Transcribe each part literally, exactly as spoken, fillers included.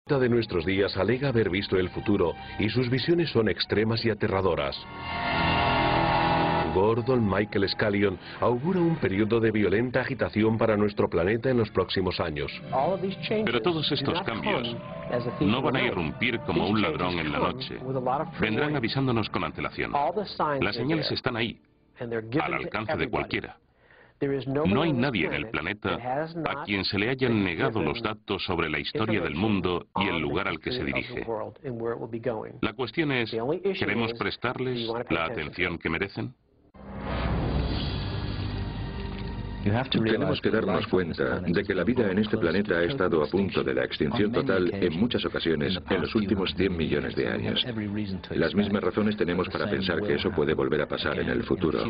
de nuestros días alega haber visto el futuro y sus visiones son extremas y aterradoras. Gordon Michael Scallion augura un periodo de violenta agitación para nuestro planeta en los próximos años. Pero todos estos cambios no van a irrumpir como un ladrón en la noche. Vendrán avisándonos con antelación. Las señales están ahí, al alcance de cualquiera. No hay nadie en el planeta a quien se le hayan negado los datos sobre la historia del mundo y el lugar al que se dirige. La cuestión es, ¿queremos prestarles la atención que merecen? Tenemos que darnos cuenta de que la vida en este planeta ha estado a punto de la extinción total en muchas ocasiones en los últimos cien millones de años. Las mismas razones tenemos para pensar que eso puede volver a pasar en el futuro.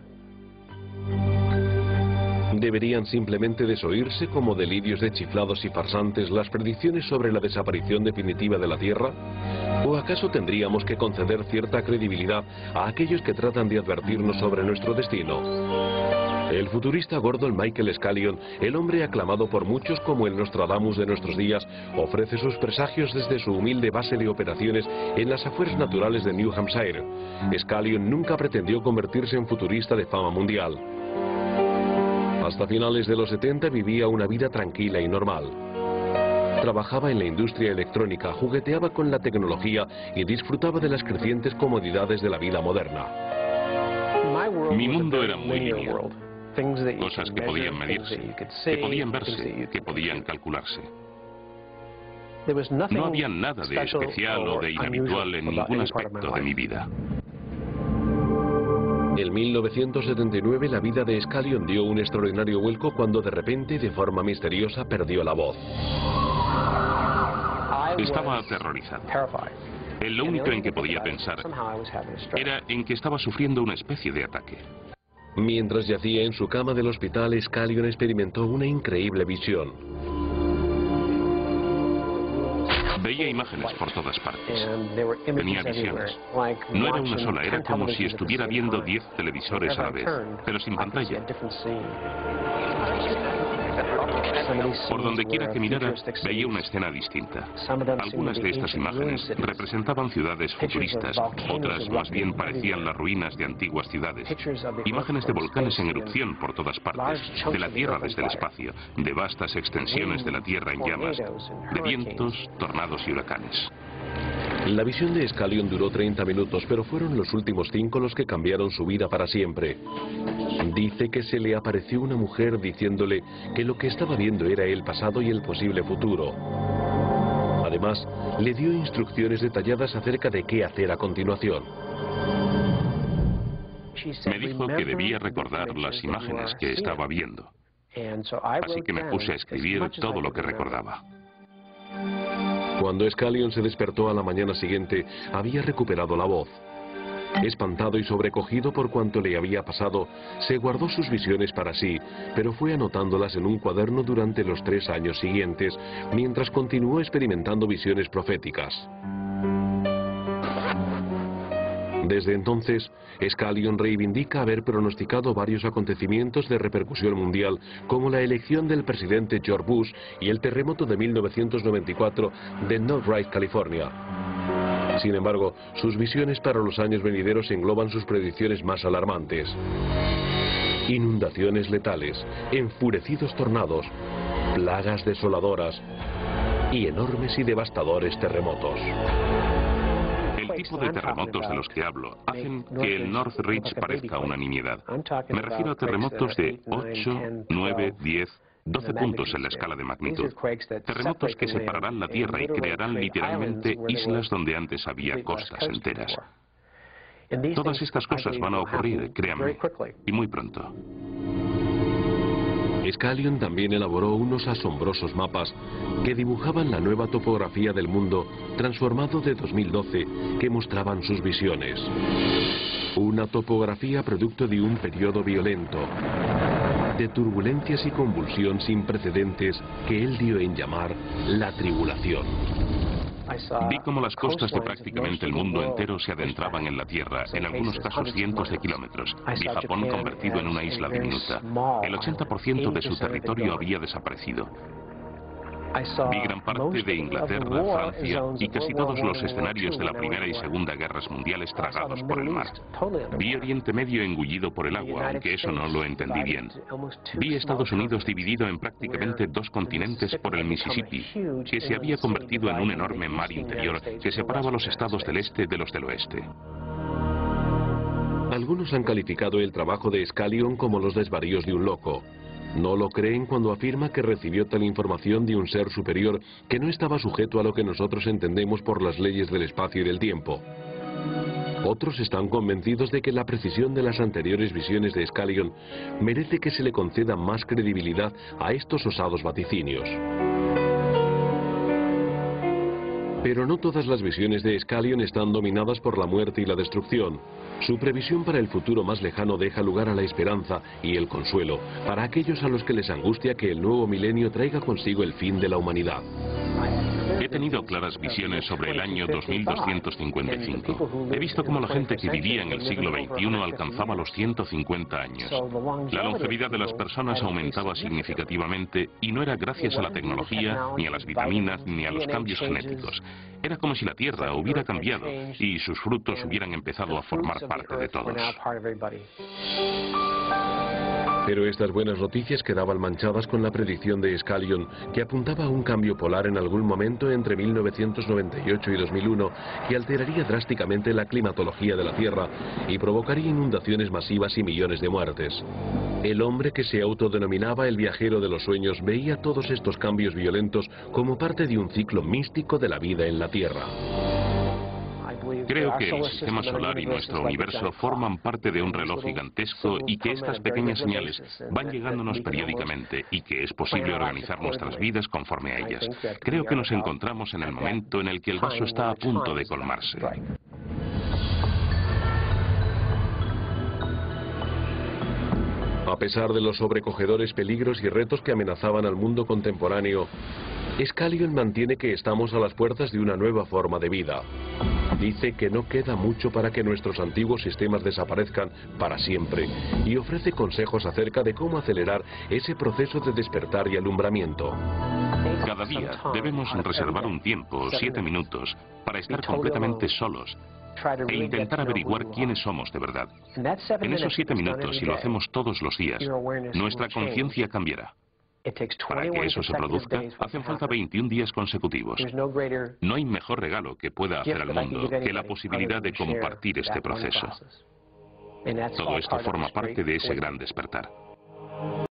¿Deberían simplemente desoírse como delirios de chiflados y farsantes las predicciones sobre la desaparición definitiva de la Tierra? ¿O acaso tendríamos que conceder cierta credibilidad a aquellos que tratan de advertirnos sobre nuestro destino? El futurista Gordon Michael Scallion, el hombre aclamado por muchos como el Nostradamus de nuestros días, ofrece sus presagios desde su humilde base de operaciones en las afueras naturales de New Hampshire. Scallion nunca pretendió convertirse en futurista de fama mundial. Hasta finales de los setenta vivía una vida tranquila y normal. Trabajaba en la industria electrónica, jugueteaba con la tecnología y disfrutaba de las crecientes comodidades de la vida moderna. Mi mundo era muy lineal. Cosas que podían medirse, que podían verse, que podían calcularse. No había nada de especial o de inhabitual en ningún aspecto de mi vida. En mil novecientos setenta y nueve la vida de Scallion dio un extraordinario vuelco cuando de repente, de forma misteriosa, perdió la voz. Estaba aterrorizado. En lo único en que podía pensar era en que estaba sufriendo una especie de ataque. Mientras yacía en su cama del hospital, Scallion experimentó una increíble visión. Veía imágenes por todas partes. Tenía visiones. No era una sola, era como si estuviera viendo diez televisores a la vez, pero sin pantalla. Por donde quiera que mirara, veía una escena distinta. Algunas de estas imágenes representaban ciudades futuristas, otras más bien parecían las ruinas de antiguas ciudades. Imágenes de volcanes en erupción por todas partes, de la Tierra desde el espacio, de vastas extensiones de la Tierra en llamas, de vientos, tornados y huracanes. La visión de Scallion duró treinta minutos, pero fueron los últimos cinco los que cambiaron su vida para siempre. Dice que se le apareció una mujer diciéndole que lo que estaba viendo era el pasado y el posible futuro. Además, le dio instrucciones detalladas acerca de qué hacer a continuación. Me dijo que debía recordar las imágenes que estaba viendo. Así que me puse a escribir todo lo que recordaba. Cuando Scallion se despertó a la mañana siguiente, había recuperado la voz. Espantado y sobrecogido por cuanto le había pasado, se guardó sus visiones para sí, pero fue anotándolas en un cuaderno durante los tres años siguientes, mientras continuó experimentando visiones proféticas. Desde entonces, Scallion reivindica haber pronosticado varios acontecimientos de repercusión mundial, como la elección del presidente George Bush y el terremoto de mil novecientos noventa y cuatro de Northridge, California. Sin embargo, sus visiones para los años venideros engloban sus predicciones más alarmantes. Inundaciones letales, enfurecidos tornados, plagas desoladoras y enormes y devastadores terremotos. El tipo de terremotos de los que hablo hacen que el Northridge parezca una nimiedad. Me refiero a terremotos de ocho, nueve, diez, doce puntos en la escala de magnitud. Terremotos que separarán la Tierra y crearán literalmente islas donde antes había costas enteras. Todas estas cosas van a ocurrir, créanme, y muy pronto. Scallion también elaboró unos asombrosos mapas que dibujaban la nueva topografía del mundo transformado de dos mil doce que mostraban sus visiones. Una topografía producto de un periodo violento, de turbulencias y convulsión sin precedentes que él dio en llamar la tribulación. Vi cómo las costas de prácticamente el mundo entero se adentraban en la Tierra, en algunos casos cientos de kilómetros. Vi Japón convertido en una isla diminuta. El ochenta por ciento de su territorio había desaparecido. Vi gran parte de Inglaterra, Francia y casi todos los escenarios de la Primera y Segunda Guerras Mundiales tragados por el mar. Vi Oriente Medio engullido por el agua, aunque eso no lo entendí bien. Vi Estados Unidos dividido en prácticamente dos continentes por el Mississippi, que se había convertido en un enorme mar interior que separaba los estados del este de los del oeste. Algunos han calificado el trabajo de Scallion como los desvaríos de un loco. No lo creen cuando afirma que recibió tal información de un ser superior que no estaba sujeto a lo que nosotros entendemos por las leyes del espacio y del tiempo. Otros están convencidos de que la precisión de las anteriores visiones de Scallion merece que se le conceda más credibilidad a estos osados vaticinios. Pero no todas las visiones de Scallion están dominadas por la muerte y la destrucción. Su previsión para el futuro más lejano deja lugar a la esperanza y el consuelo para aquellos a los que les angustia que el nuevo milenio traiga consigo el fin de la humanidad. He tenido claras visiones sobre el año dos mil doscientos cincuenta y cinco. He visto cómo la gente que vivía en el siglo veintiuno alcanzaba los ciento cincuenta años. La longevidad de las personas aumentaba significativamente y no era gracias a la tecnología, ni a las vitaminas, ni a los cambios genéticos. Era como si la Tierra hubiera cambiado y sus frutos hubieran empezado a formar parte de todos. Pero estas buenas noticias quedaban manchadas con la predicción de Scallion, que apuntaba a un cambio polar en algún momento entre mil novecientos noventa y ocho y dos mil uno, que alteraría drásticamente la climatología de la Tierra y provocaría inundaciones masivas y millones de muertes. El hombre que se autodenominaba el viajero de los sueños veía todos estos cambios violentos como parte de un ciclo místico de la vida en la Tierra. Creo que el sistema solar y nuestro universo forman parte de un reloj gigantesco y que estas pequeñas señales van llegándonos periódicamente y que es posible organizar nuestras vidas conforme a ellas. Creo que nos encontramos en el momento en el que el vaso está a punto de colmarse. A pesar de los sobrecogedores peligros y retos que amenazaban al mundo contemporáneo, Scallion mantiene que estamos a las puertas de una nueva forma de vida. Dice que no queda mucho para que nuestros antiguos sistemas desaparezcan para siempre y ofrece consejos acerca de cómo acelerar ese proceso de despertar y alumbramiento. Cada día debemos reservar un tiempo, siete minutos, para estar completamente solos e intentar averiguar quiénes somos de verdad. En esos siete minutos, si lo hacemos todos los días, nuestra conciencia cambiará. Para que eso se produzca, hacen falta veintiún días consecutivos. No hay mejor regalo que pueda hacer al mundo que la posibilidad de compartir este proceso. Todo esto forma parte de ese gran despertar.